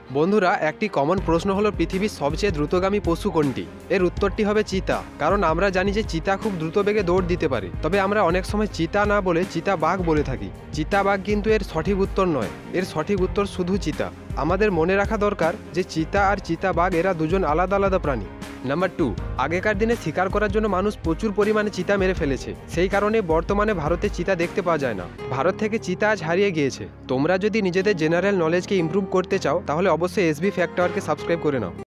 বন্ধুরা, একটি কমন প্রশ্ন হলো পৃথিবীর সবচেয়ে দ্রুতগামী পশু কোনটি? এর উত্তরটি হবে চিতা। কারণ আমরা জানি যে চিতা খুব দ্রুত বেগে দৌড় দিতে পারে। তবে আমরা অনেক সময় চিতা না বলে চিতাবাঘ বলে থাকি। চিতাবাঘ কিন্তু এর সঠিক উত্তর নয়, এর সঠিক উত্তর শুধু চিতা। আমাদের মনে রাখা দরকার যে চিতা আর চিতাবাঘ এরা দুজন আলাদা আলাদা প্রাণী। নাম্বার 2, আগেকার দিনে শিকার করার জন্য মানুষ প্রচুর পরিমাণে চিতা মেরে ফেলেছে। সেই কারণে বর্তমানে ভারতে চিতা দেখতে পাওয়া যায় না। ভারত থেকে চিতা আজ হারিয়ে গিয়েছে। তোমরা যদি নিজেদের জেনারেল নলেজকে ইমপ্রুভ করতে চাও তাহলে অবশ্যই এসবি ফ্যাক্ট আওয়ারকে সাবস্ক্রাইব করে নাও।